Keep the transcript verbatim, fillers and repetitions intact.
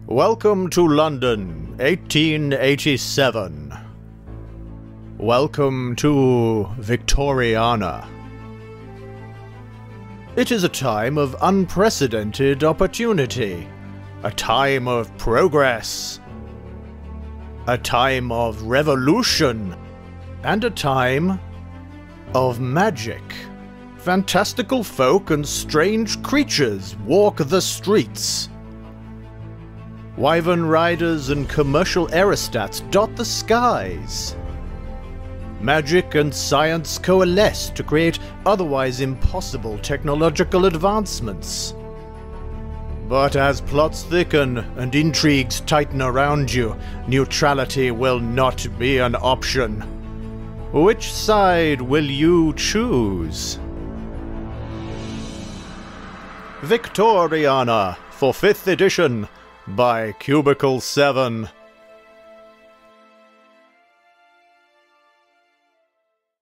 Welcome to London, eighteen eighty-seven. Welcome to Victoriana. It is a time of unprecedented opportunity, a time of progress, a time of revolution, and a time of magic. Fantastical folk and strange creatures walk the streets. Wyvern riders and commercial aerostats dot the skies. Magic and science coalesce to create otherwise impossible technological advancements. But as plots thicken and intrigues tighten around you, neutrality will not be an option. Which side will you choose? Victoriana for fifth edition by Cubicle seven.